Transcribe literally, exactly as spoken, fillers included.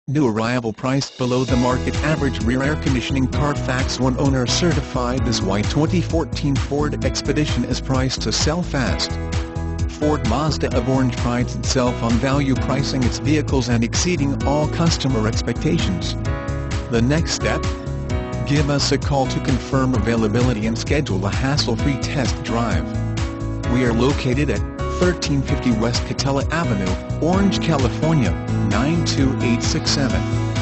New arrival priced below the market average. Rear air conditioning. Carfax one owner certified. This white twenty fourteen Ford Expedition is priced to sell fast. Ford Mazda of Orange prides itself on value pricing its vehicles and exceeding all customer expectations. The next step? Give us a call to confirm availability and schedule a hassle-free test drive. We are located at thirteen fifty West Katella Avenue, Orange, California, nine two eight six seven.